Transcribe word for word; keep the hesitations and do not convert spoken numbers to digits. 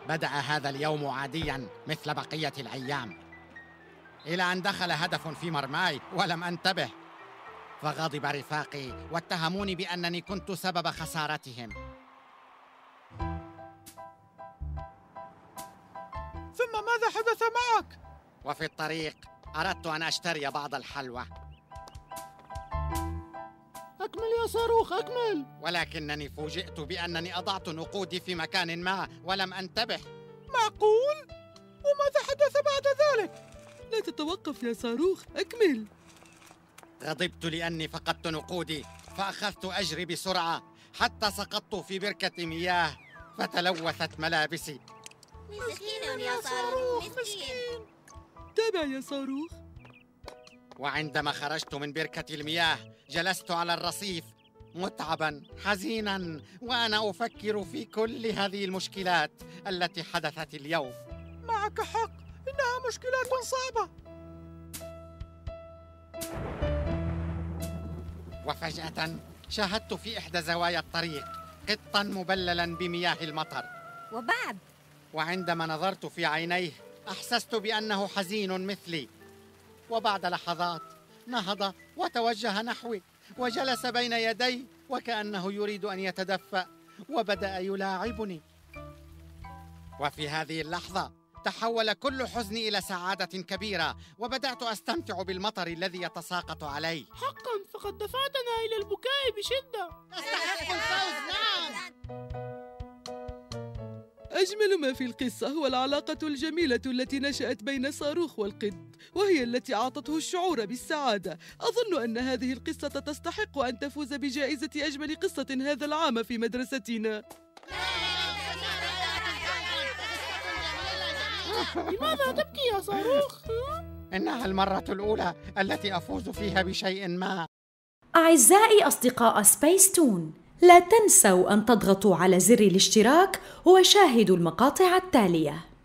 بدأ هذا اليوم عادياً مثل بقية الأيام، إلى أن دخل هدف في مرماي ولم أنتبه، فغضب رفاقي واتهموني بأنني كنت سبب خسارتهم. ثم ماذا حدث معك؟ وفي الطريق أردت أن أشتري بعض الحلوى. أكمل يا صاروخ، أكمل. ولكنني فوجئت بأنني أضعت نقودي في مكان ما ولم أنتبه. معقول؟ وماذا حدث بعد ذلك؟ لا تتوقف يا صاروخ، أكمل. غضبت لأني فقدت نقودي، فأخذت أجري بسرعة حتى سقطت في بركة مياه فتلوثت ملابسي. مسكين يا صاروخ، مسكين. تابع يا صاروخ. وعندما خرجت من بركة المياه جلست على الرصيف متعبا حزينا، وأنا أفكر في كل هذه المشكلات التي حدثت اليوم. معك حق، إنها مشكلات صعبة. وفجأة شاهدت في إحدى زوايا الطريق قطا مبللا بمياه المطر. وبعد؟ وعندما نظرت في عينيه أحسست بأنه حزين مثلي، وبعد لحظات نهض وتوجه نحوي وجلس بين يدي وكأنه يريد أن يتدفأ، وبدأ يلاعبني. وفي هذه اللحظة تحول كل حزني إلى سعادة كبيرة، وبدأت أستمتع بالمطر الذي يتساقط علي. حقا فقد دفعتنا إلى البكاء بشدة. نستحق الفوز، نعم. أجمل ما في القصة هو العلاقة الجميلة التي نشأت بين صاروخ والقط، وهي التي أعطته الشعور بالسعادة. أظن أن هذه القصة تستحق أن تفوز بجائزة أجمل قصة هذا العام في مدرستنا. لماذا تبكي يا صاروخ؟ إنها المرة الأولى التي أفوز فيها بشيء ما. أعزائي أصدقاء سبيس تون، لا تنسوا أن تضغطوا على زر الاشتراك وشاهدوا المقاطع التالية.